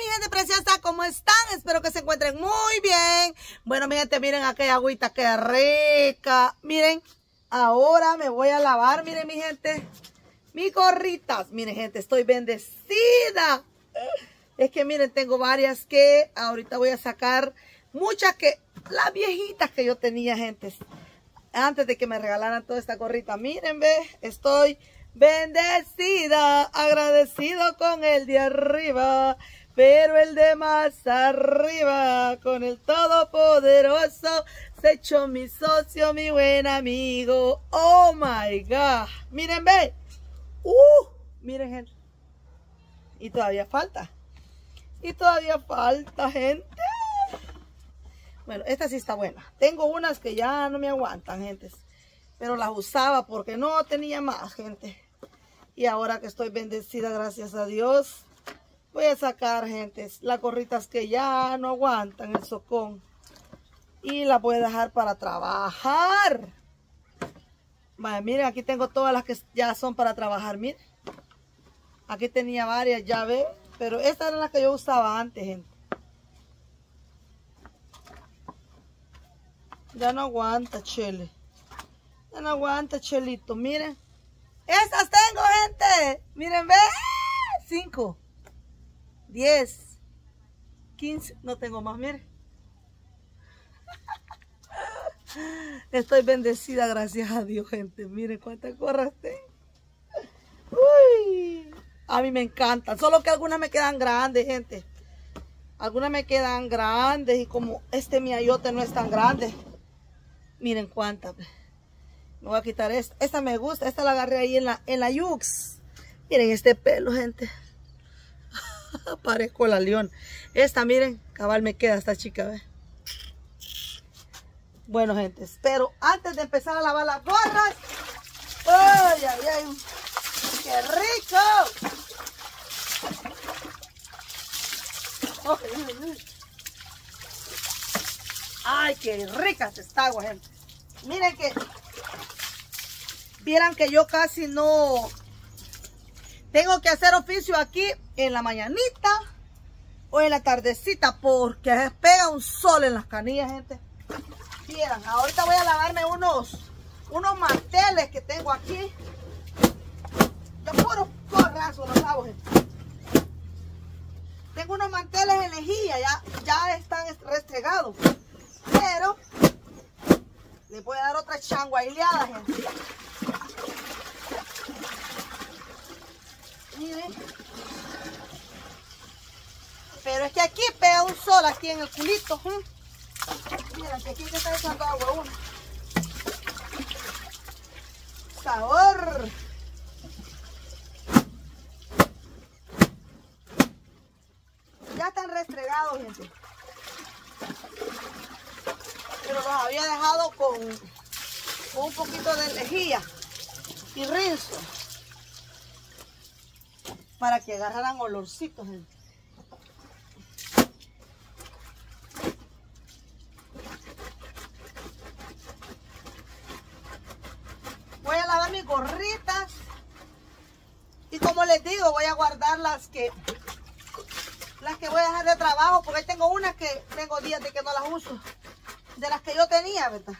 mi gente preciosa, ¿cómo están? Espero que se encuentren muy bien. Bueno, mi gente, miren aquella agüita, qué rica. Miren, ahora me voy a lavar, miren mi gente, mis gorritas. Miren gente, estoy bendecida. Es que miren, tengo varias que ahorita voy a sacar. Muchas que, las viejitas que yo tenía, gente, antes de que me regalaran toda esta gorrita. Miren, ve, estoy bendecida, agradecido con el de arriba, pero el de más arriba, con el todopoderoso, se echó mi socio, mi buen amigo. Oh my God. Miren, ve. Miren, gente. Y todavía falta. Y todavía falta, gente. Bueno, esta sí está buena. Tengo unas que ya no me aguantan, gente. Pero las usaba porque no tenía más, gente. Y ahora que estoy bendecida, gracias a Dios, voy a sacar, gente, las gorritas que ya no aguantan el socón. Y las voy a dejar para trabajar. Vale, miren, aquí tengo todas las que ya son para trabajar, miren. Aquí tenía varias, ya ven. Pero estas eran las que yo usaba antes, gente. Ya no aguanta, Chele. Ya no aguanta, Chelito. Miren. Estas tengo, gente. Miren, ve. 5, 10, 15. No tengo más, miren. Estoy bendecida, gracias a Dios, gente. Miren cuántas gorras tengo. Uy. A mí me encantan. Solo que algunas me quedan grandes, gente. Algunas me quedan grandes. Y como mi ayote no es tan grande. Miren cuántas. Me voy a quitar esta. Esta me gusta. Esta la agarré ahí en la Yux. Miren este pelo, gente. Parezco la león. Esta, miren, cabal me queda esta chica, ¿ve? Bueno, gente, pero antes de empezar a lavar las gorras. ¡Ay, ay, ay! ¡Qué rico! ¡Ay, qué rica esta agua, gente! Miren que, vieran que yo casi no tengo que hacer oficio aquí en la mañanita o en la tardecita porque pega un sol en las canillas, gente. Vieran, ahorita voy a lavarme unos manteles que tengo aquí. Yo puro porrazo los lavo, gente. Tengo unos manteles en lejía, ya están restregados. Pero le voy a dar otra changuaileada, gente. Miren. Pero es que aquí pega un sol, aquí en el culito. Miren, que aquí se está echando agua uno. Sabor. Ya están restregados, gente. Pero los había dejado con un poquito de lejía y rinzo para que agarraran olorcitos, gente. Voy a lavar mis gorritas y como les digo, voy a guardar las que voy a dejar de trabajo, porque ahí tengo unas que tengo días de que no las uso, de las que yo tenía, ¿verdad?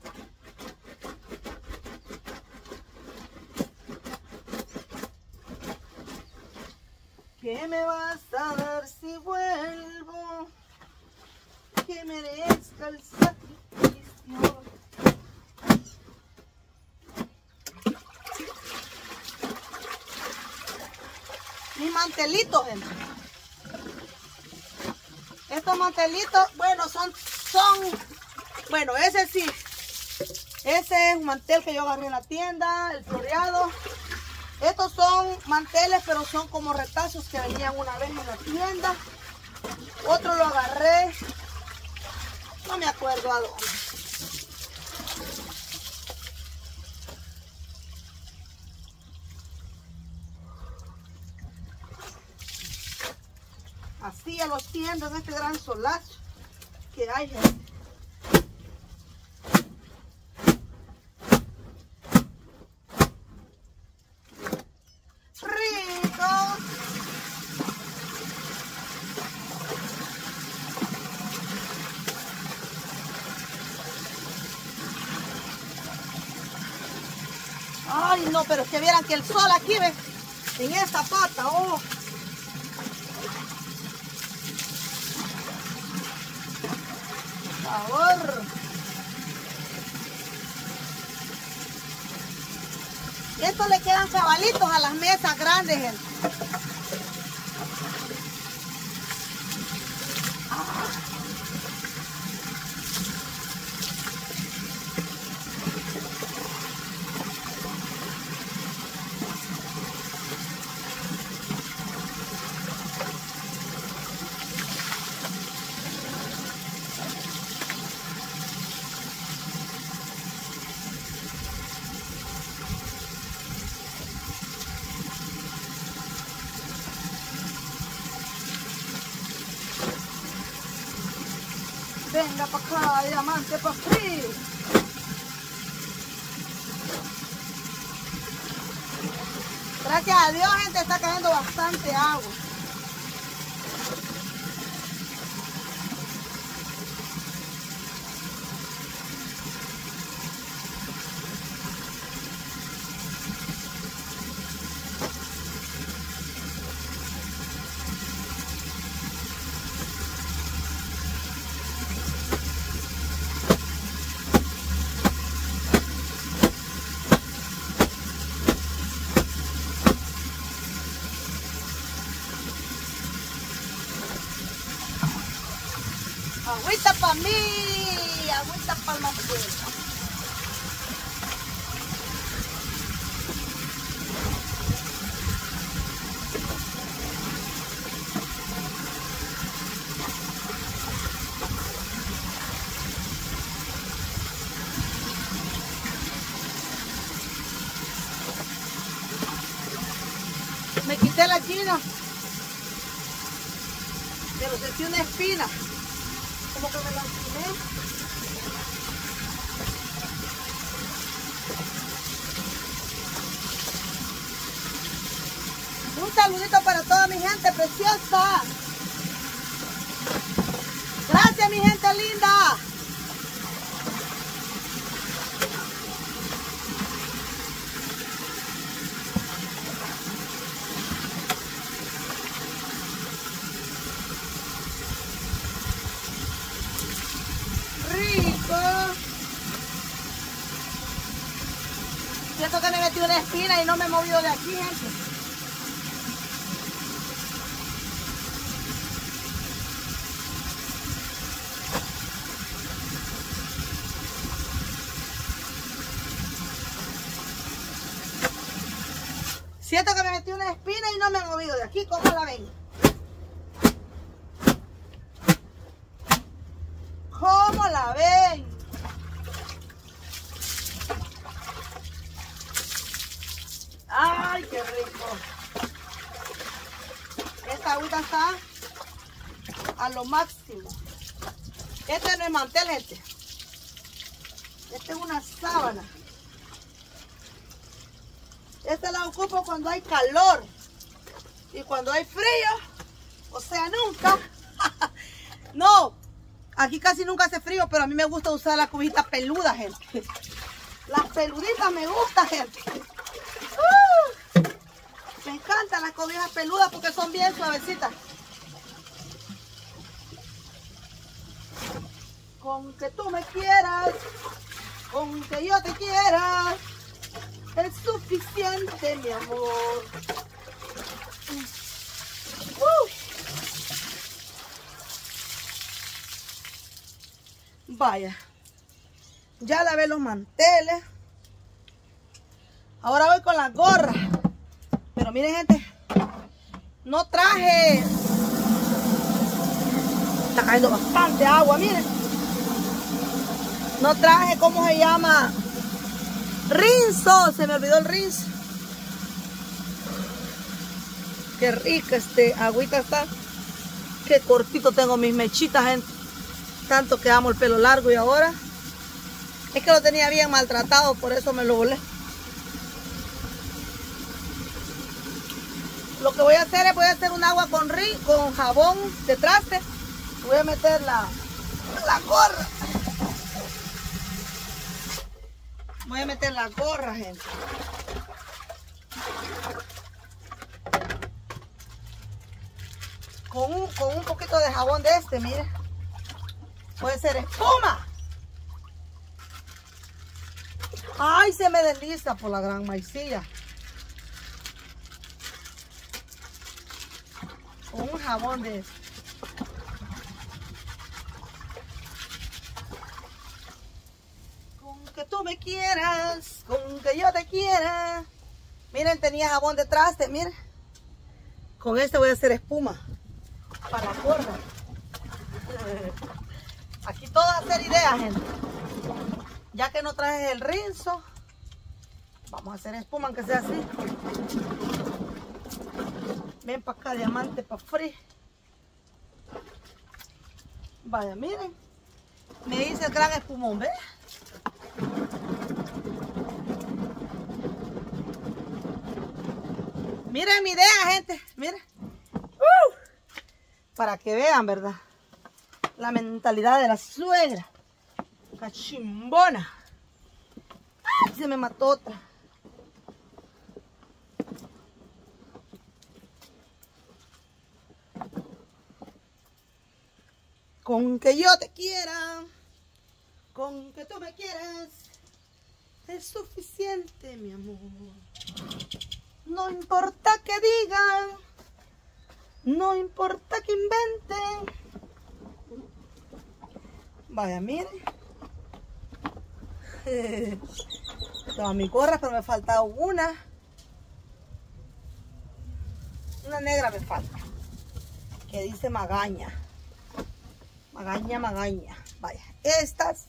¿Qué me vas a dar si vuelvo? Que merezca el sacrificio. Mis mantelitos, gente. Estos mantelitos, bueno, bueno, ese sí. Ese es un mantel que yo agarré en la tienda, el floreado. Estos son manteles, pero son como retazos que venían una vez en la tienda. Otro lo agarré, no me acuerdo a dónde. Así a los tiendas en este gran solazo que hay, gente. Rico. Ay, no, pero es que vieran que el sol aquí, ¿ven? En esta pata, oh. Por favor. Estos le quedan cabalitos a las mesas grandes, gente. Venga para acá, diamante para aquí. Gracias a Dios, gente, está cayendo bastante agua. Agüita para mí, agüita para el mantel. Me quité la china, pero sentí una espina. Como que me lastimé. Un saludito para toda mi gente preciosa. Gracias, mi gente linda. Siento que me metí una espina y no me movió de aquí, gente. Siento que me metí una espina y no me he movido de aquí. ¿Cómo la ven? ¿Cómo la ven? ¡Ay, qué rico! Esta agüita está a lo máximo. Este no es mantel, gente. Este es una sábana. Esta la ocupo cuando hay calor. Y cuando hay frío, o sea, nunca. No, aquí casi nunca hace frío, pero a mí me gusta usar la cubita peluda, gente. Las peluditas me gustan, gente. Me encantan las cobijas peludas porque son bien suavecitas. Con que tú me quieras, con que yo te quiera, es suficiente, mi amor. Vaya, ya lavé los manteles. Ahora voy con las gorras. Pero miren, gente, no traje. Está cayendo bastante agua, miren. No traje, ¿cómo se llama? Rinzo, se me olvidó el rinzo. Qué rica agüita está. Qué cortito tengo mis mechitas, gente. Tanto que amo el pelo largo y ahora es que lo tenía bien maltratado, por eso me lo volé. Lo que voy a hacer es, voy a hacer un agua con jabón de traste. Voy a meter la gorra. Voy a meter la gorra, gente. con un poquito de jabón de este, mire. Puede ser espuma. Ay, se me desliza por la gran maicilla. Con un jabón de este. Con que tú me quieras, con que yo te quiera. Miren, tenía jabón de traste, miren. Con este voy a hacer espuma para la forma. Aquí todo es hacer ideas, gente. Ya que no traje el rinzo, vamos a hacer espuma, aunque sea así. Ven para acá, diamante, para free. Vaya, miren. Me hice el gran espumón, ¿ves? Miren mi idea, gente. Miren. Para que vean, ¿verdad? La mentalidad de la suegra. Cachimbona. ¡Ay! Se me mató otra. Con que yo te quiera, con que tú me quieras, es suficiente, mi amor. No importa que digan, no importa que inventen. Vaya, miren. Todas mis gorras, pero me falta una. Una negra me falta. Que dice magaña. Magaña, magaña. Vaya, estas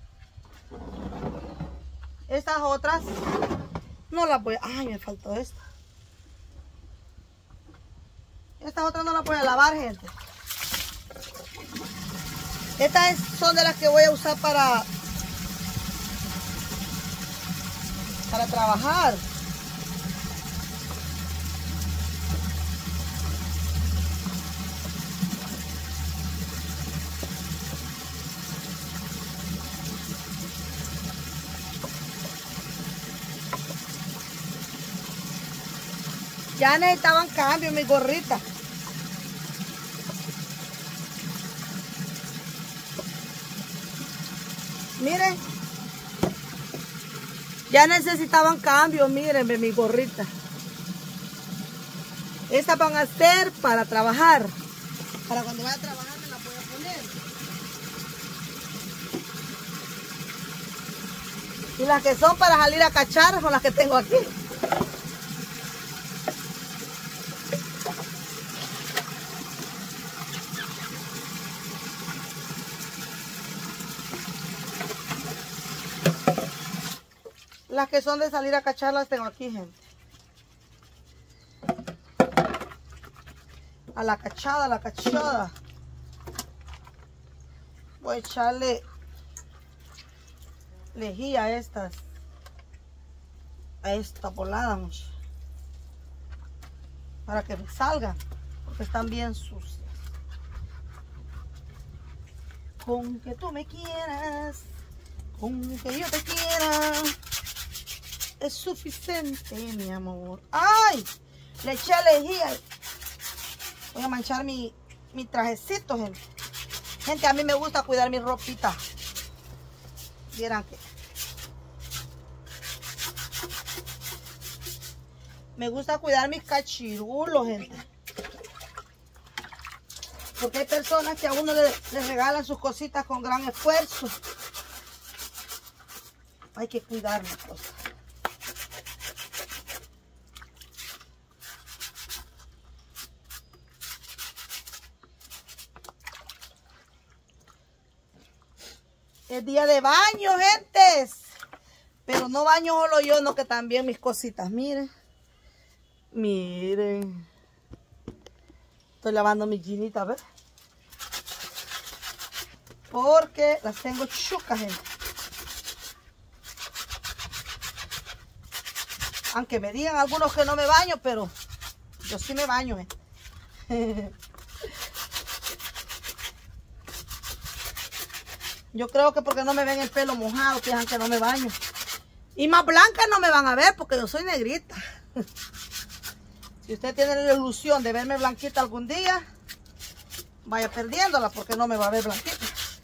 otras no las voy a... Ay, me faltó esta. Estas otras no las voy a lavar, gente. Estas son de las que voy a usar para trabajar. Ya necesitaban cambio mis gorritas. Miren. Ya necesitaban cambio, miren, mis gorritas. Estas van a ser para trabajar. Para cuando vaya a trabajar me las voy a poner. Y las que son para salir a cachar son las que tengo aquí. Las que son de salir a cachar las tengo aquí, gente. A la cachada, a la cachada. Voy a echarle lejía a estas. A esta volada, mucho. Para que me salgan. Porque están bien sucias. Con que tú me quieras. Con que yo te quiera. Es suficiente, mi amor. ¡Ay! Le eché lejía. Voy a manchar mi trajecito, gente. Gente, a mí me gusta cuidar mi ropita. Vieran que... Me gusta cuidar mis cachirulos, gente. Porque hay personas que a uno le regalan sus cositas con gran esfuerzo. Hay que cuidar las cosas. Es día de baño, gentes. Pero no baño solo yo, no, que también mis cositas. Miren. Miren. Estoy lavando mis jeanitas, ¿ves? Porque las tengo chucas, gente. Aunque me digan algunos que no me baño, pero yo sí me baño, gente. Yo creo que porque no me ven el pelo mojado, piensan que no me baño. Y más blancas no me van a ver porque yo soy negrita. Si usted tiene la ilusión de verme blanquita algún día, vaya perdiéndola, porque no me va a ver blanquita.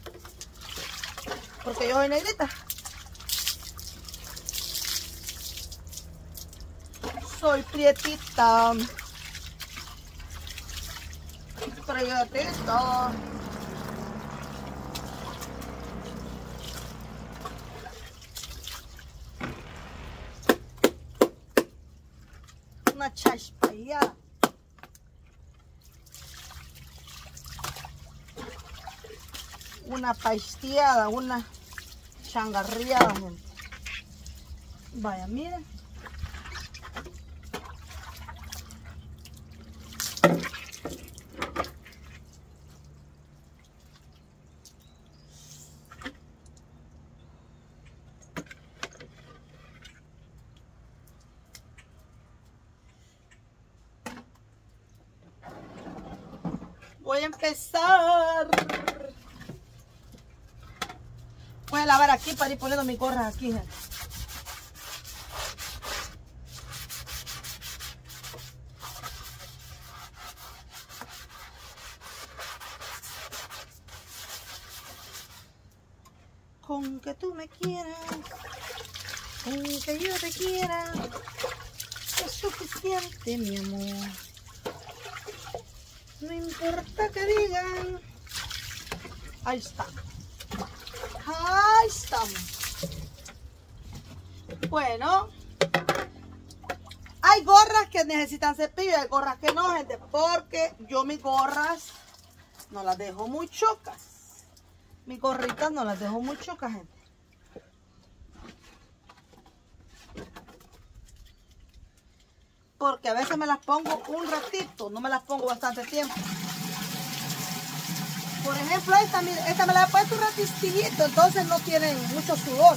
Porque yo soy negrita. Soy prietita. Prietita. Una chaspallada. Una paisteada, una changarriada, gente. Vaya, miren. Voy a empezar. Voy a lavar aquí para ir poniendo mis gorras aquí, gente. Con que tú me quieras, con que yo te quiera, es suficiente, mi amor. No importa que digan. Ahí está. Ahí estamos. Bueno. Hay gorras que necesitan cepillo y hay gorras que no, gente. Porque yo mis gorras no las dejo muy chocas. Mis gorritas no las dejo muy chocas, gente. Porque a veces me las pongo un ratito, no me las pongo bastante tiempo. Por ejemplo, esta, mire, esta me la he puesto un ratistillito, entonces no tienen mucho sudor.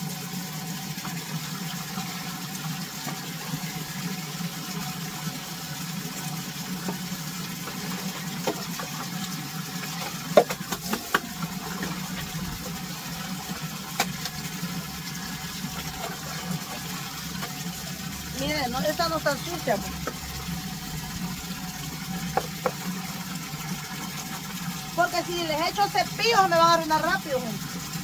Miren, no, esta no está sucia, pues. Porque si les echo cepillo me van a arruinar rápido, gente.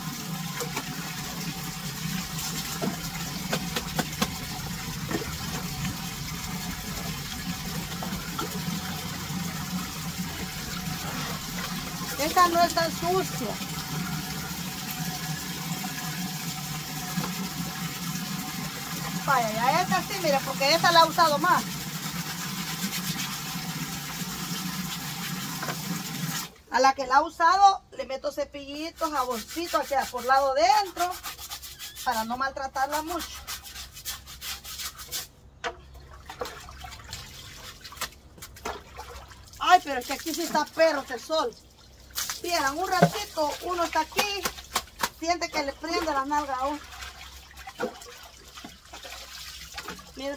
Esta no es tan sucia. Vaya, ya esta sí, mira, porque esta la he usado más. A la que la he usado, le meto cepillitos, jaboncito aquí por lado dentro, para no maltratarla mucho. Ay, pero es que aquí sí está perro el sol. Vieran, un ratito uno está aquí, siente que le prende las nalgas a uno. Mira.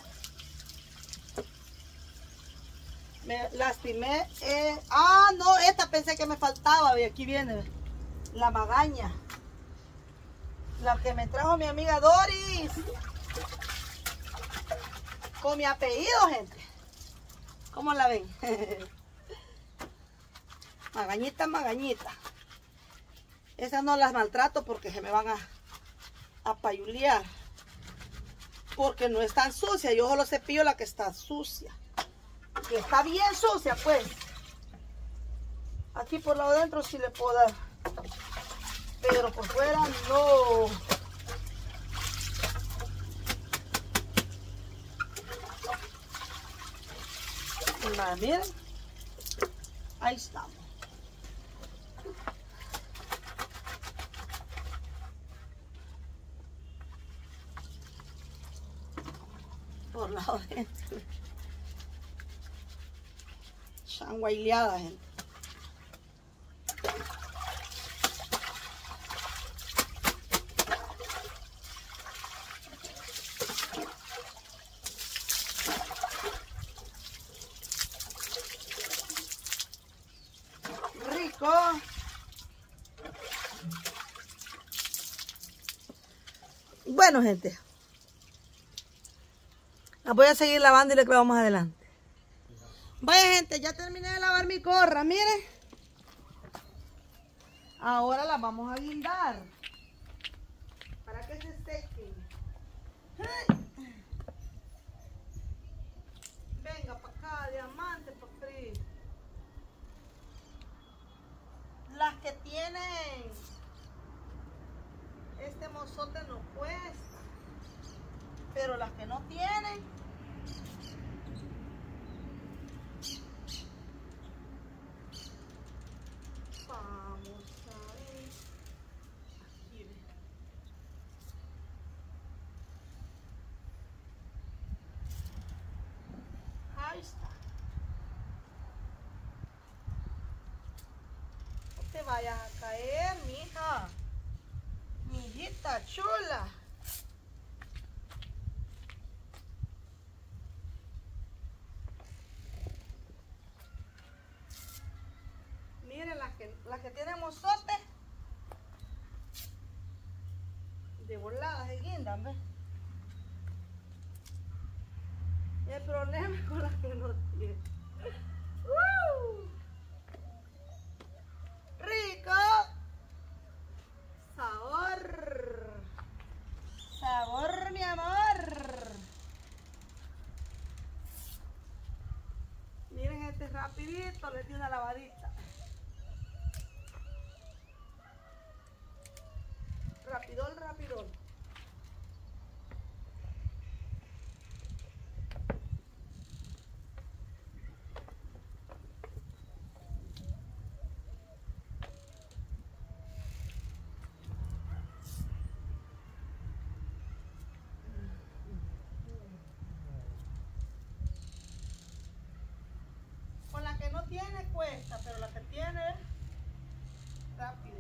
Me lastimé. No, esta pensé que me faltaba. Y aquí viene la magaña. La que me trajo mi amiga Doris. Con mi apellido, gente. ¿Cómo la ven? Magañita, magañita. Esas no las maltrato porque se me van a payulear. Porque no es tan sucia. Yo solo cepillo la que está sucia. Que está bien sucia, pues. Aquí por lado dentro sí le puedo dar. Pero por fuera no. Miren. Ahí estamos. Por lado dentro. Changuaileada, gente. Rico. Bueno, gente. La voy a seguir lavando y le clavamos adelante. Vaya, gente, ya terminé de lavar mi gorra, miren. Ahora las vamos a guindar para que se sequen. Venga para acá, diamante, papi. Las que tienen este mozote no cuesta, pero las que no tienen, vamos a ver. Aquí ve. Ahí está. No te vayas a caer, mija. Mijita chula. Miren las que tienen mozote. De voladas se guindan, ¿ves? El problema es con las que no tienen. ¡Rico! ¡Sabor! ¡Sabor, mi amor! Miren este rapidito, le di una lavadita. Rapidón, rapidón. Con la que no tiene cuesta, pero la que tiene rápido.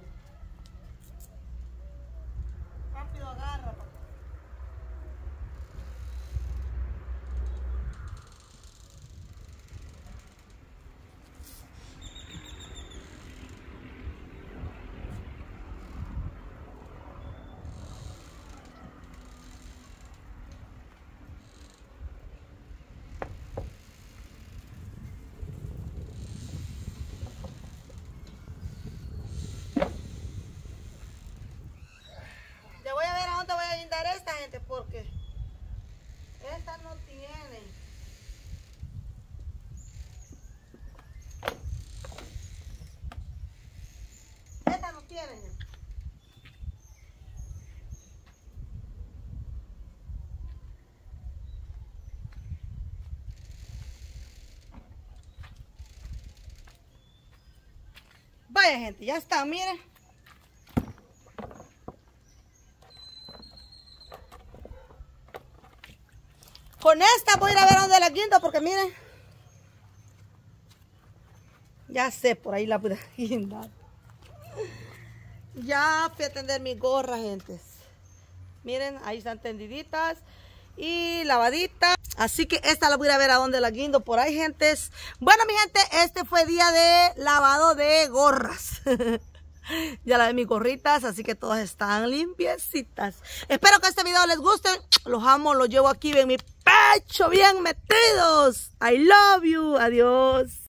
Rápido agarra, papá. Ya voy a ver a dónde voy a guindar esta, gente, porque estas no tienen. Estas no tienen. Vaya, gente, ya está, miren. Con esta voy a ir a ver a dónde la guindo, porque miren. Ya sé, por ahí la pude guindar. Ya fui a tender mis gorras, gentes. Miren, ahí están tendiditas y lavaditas. Así que esta la voy a ir a ver a dónde la guindo por ahí, gentes. Bueno, mi gente, este fue día de lavado de gorras. Ya lavé mis gorritas, así que todas están limpiecitas. Espero que este video les guste. Los amo, los llevo aquí en mi pecho bien metidos. I love you. Adiós.